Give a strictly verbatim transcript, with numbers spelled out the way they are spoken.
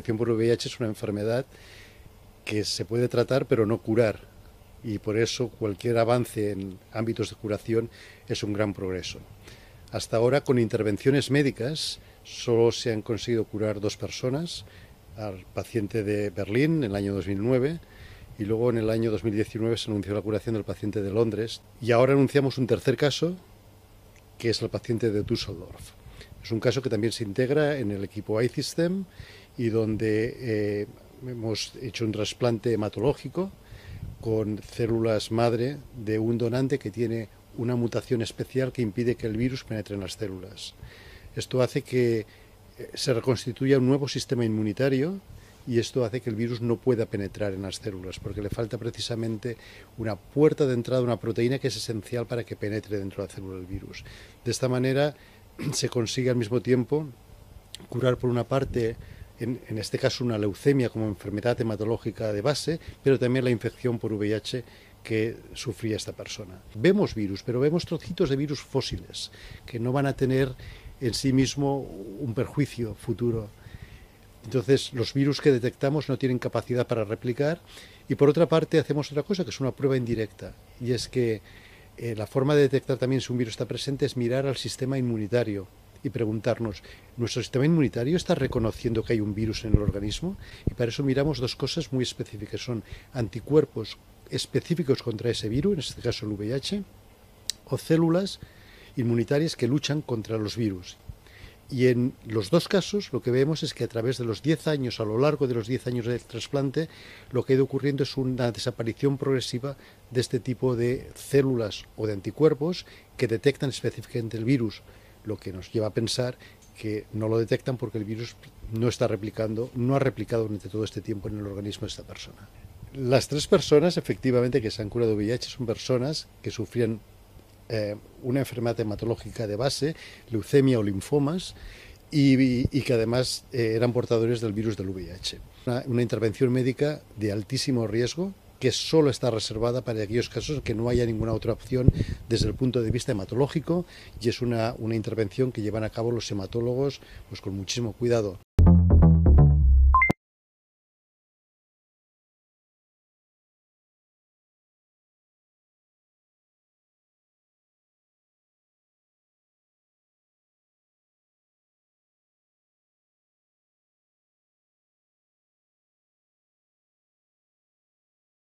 infección por V I H es una enfermedad que se puede tratar pero no curar, y por eso cualquier avance en ámbitos de curación es un gran progreso. Hasta ahora, con intervenciones médicas, solo se han conseguido curar dos personas, al paciente de Berlín en el año dos mil nueve, y luego en el año dos mil diecinueve se anunció la curación del paciente de Londres, y ahora anunciamos un tercer caso, que es el paciente de Düsseldorf. Es un caso que también se integra en el equipo iSystem y donde eh, hemos hecho un trasplante hematológico con células madre de un donante que tiene una mutación especial que impide que el virus penetre en las células. Esto hace que se reconstituya un nuevo sistema inmunitario, y esto hace que el virus no pueda penetrar en las células, porque le falta precisamente una puerta de entrada, una proteína que es esencial para que penetre dentro de la célula del virus. De esta manera se consigue al mismo tiempo curar por una parte, en, en este caso una leucemia como enfermedad hematológica de base, pero también la infección por V I H que sufría esta persona. Vemos virus, pero vemos trocitos de virus fósiles que no van a tener en sí mismo un perjuicio futuro. Entonces, los virus que detectamos no tienen capacidad para replicar, y por otra parte hacemos otra cosa que es una prueba indirecta, y es que eh, la forma de detectar también si un virus está presente es mirar al sistema inmunitario y preguntarnos, ¿nuestro sistema inmunitario está reconociendo que hay un virus en el organismo? Y para eso miramos dos cosas muy específicas, son anticuerpos específicos contra ese virus, en este caso el V I H, o células inmunitarias que luchan contra los virus. Y en los dos casos lo que vemos es que a través de los diez años, a lo largo de los diez años del trasplante, lo que ha ido ocurriendo es una desaparición progresiva de este tipo de células o de anticuerpos que detectan específicamente el virus, lo que nos lleva a pensar que no lo detectan porque el virus no está replicando, no ha replicado durante todo este tiempo en el organismo de esta persona. Las tres personas efectivamente que se han curado de V I H son personas que sufrían Eh, una enfermedad hematológica de base, leucemia o linfomas, y, y, y que además eh, eran portadores del virus del V I H. Una, una intervención médica de altísimo riesgo que solo está reservada para aquellos casos en que no haya ninguna otra opción desde el punto de vista hematológico, y es una, una intervención que llevan a cabo los hematólogos pues con muchísimo cuidado.